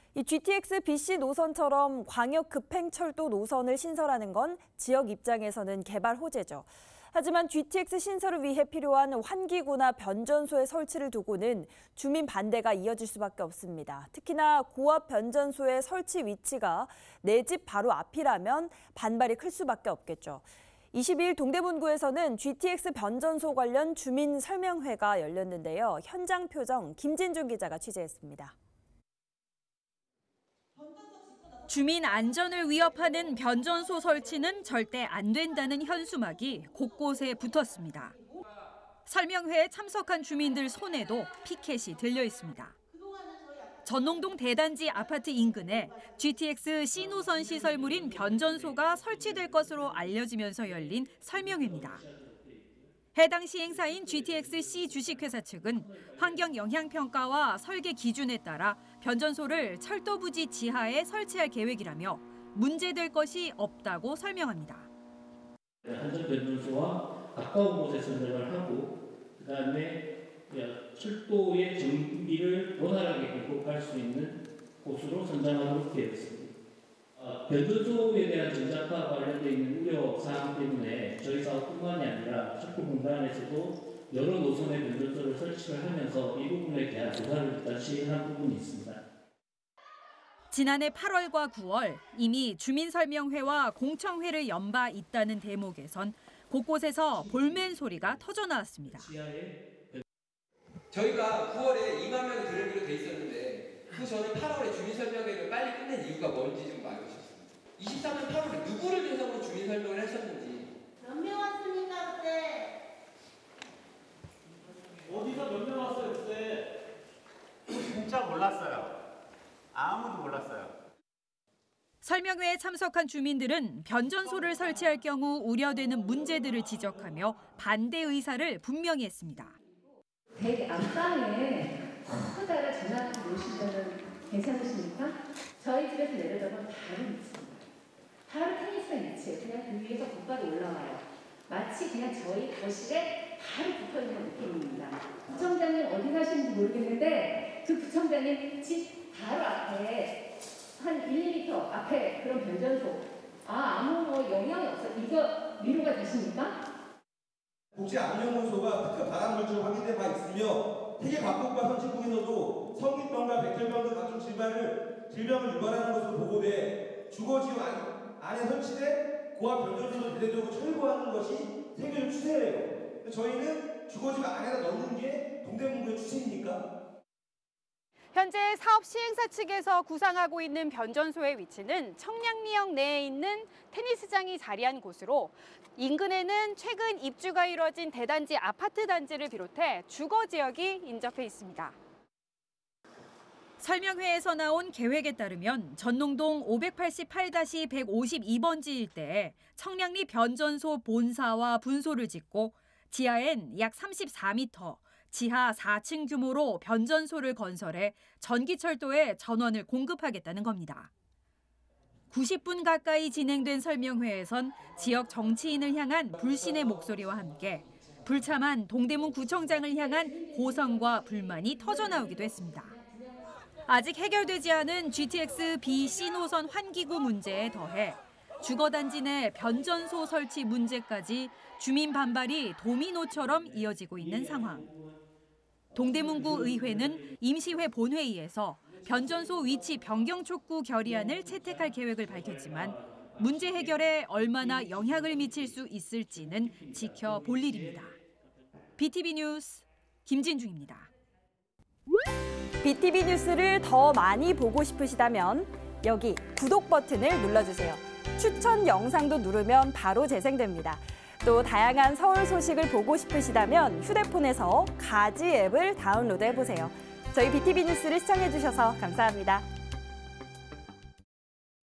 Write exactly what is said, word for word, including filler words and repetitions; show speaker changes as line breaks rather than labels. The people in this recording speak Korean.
이 지티엑스 비씨 노선처럼 광역 급행철도 노선을 신설하는 건 지역 입장에서는 개발 호재죠. 하지만 지티엑스 신설을 위해 필요한 환기구나 변전소의 설치를 두고는 주민 반대가 이어질 수밖에 없습니다. 특히나 고압 변전소의 설치 위치가 내 집 바로 앞이라면 반발이 클 수밖에 없겠죠. 이십이 일 동대문구에서는 지티엑스 변전소 관련 주민 설명회가 열렸는데요. 현장 표정 김진중 기자가 취재했습니다.
주민 안전을 위협하는 변전소 설치는 절대 안 된다는 현수막이 곳곳에 붙었습니다. 설명회에 참석한 주민들 손에도 피켓이 들려 있습니다. 전농동 대단지 아파트 인근에 지티엑스 C 노선 시설물인 변전소가 설치될 것으로 알려지면서 열린 설명회입니다. 해당 시행사인 지티엑스 C 주식회사 측은 환경 영향평가와 설계 기준에 따라 변전소를 철도 부지 지하에 설치할 계획이라며 문제될 것이 없다고 설명합니다.
한전 변전소와 가까운 곳에 선정을 하고 그다음에 철도의 정비를 원활하게 공급할 수 있는 곳으로 선정하도록 되어 있습니다. 변전소에 대한 전자파와 관련되어 있는 우려 사항 때문에 저희 사업뿐만이 아니라 철도 공단에서도 여러 노선의 변전소를 설치를 하면서 이 부분에 대한 조사를 일단 시행한 부분이 있습니다.
지난해 팔월과 구월 이미 주민설명회와 공청회를 연 바 있다는 대목에선 곳곳에서 볼멘 소리가 터져나왔습니다.
저희가 구월에 이만 명이 들어오기로 돼 있었는데 그 전에 팔월에 주민설명회를 빨리 끝낸 이유가 뭔지 좀 알고 싶습니다. 이십삼 년 팔월에 누구를 대상으로 주민설명을 하셨는지.
몇 명 왔습니까 그때?
어디서 몇 명 왔어요 그때?
진짜 몰랐어요. 아무도 몰랐어요.
설명회에 참석한 주민들은 변전소를 설치할 경우 우려되는 문제들을 지적하며 반대 의사를 분명히 했습니다.
댁 안방에 커다란 전화기 놓으시면 괜찮으십니까? 저희 집에서 내려다보면 바로 있습니다. 바로 테니스가 있지. 그냥 그 위에서 곧바로 올라와요. 마치 그냥 저희 거실에 바로 붙어있는 느낌입니다. 부청장님 어디 가시는지 모르겠는데 그 부청장님 집 바로 앞에 한 일, 이 미터 앞에 그런 변전소. 아, 아무 뭐 영향이 없어. 이거 위로가 되십니까?
국제 암연구소가 특허 발암 물질 확인돼 봐 있으며 세계 각국과 선진 중에서도 성인병과 백혈병 등 각종 질병을 질병을 유발하는 것으로 보고돼 주거지역 안, 안에 설치된 고압 변전소를 대대적으로 철거하는 것이 세계적 추세예요. 저희는 주거지역 안에다 넣는 게 동대문구의 추세입니까?
현재 사업 시행사 측에서 구상하고 있는 변전소의 위치는 청량리역 내에 있는 테니스장이 자리한 곳으로 인근에는 최근 입주가 이뤄진 대단지 아파트 단지를 비롯해 주거 지역이 인접해 있습니다.
설명회에서 나온 계획에 따르면 전농동 오백팔십팔 백오십이 번지 일대에 청량리 변전소 본사와 분소를 짓고 지하엔 약 삼십사 미터, 지하 사 층 규모로 변전소를 건설해 전기철도에 전원을 공급하겠다는 겁니다. 구십 분 가까이 진행된 설명회에선 지역 정치인을 향한 불신의 목소리와 함께 불참한 동대문 구청장을 향한 고성과 불만이 터져나오기도 했습니다. 아직 해결되지 않은 지티엑스 비씨 노선 환기구 문제에 더해 주거단지 내 변전소 설치 문제까지 주민 반발이 도미노처럼 이어지고 있는 상황. 동대문구 의회는 임시회 본회의에서 변전소 위치 변경 촉구 결의안을 채택할 계획을 밝혔지만 문제 해결에 얼마나 영향을 미칠 수 있을지는 지켜볼 일입니다. 비티비 뉴스 김진중입니다.
비티비 뉴스를 더 많이 보고 싶으시다면 여기 구독 버튼을 눌러주세요. 추천 영상도 누르면 바로 재생됩니다. 또 다양한 서울 소식을 보고 싶으시다면 휴대폰에서 가지 앱을 다운로드해보세요. 저희 비티비 뉴스를 시청해주셔서 감사합니다.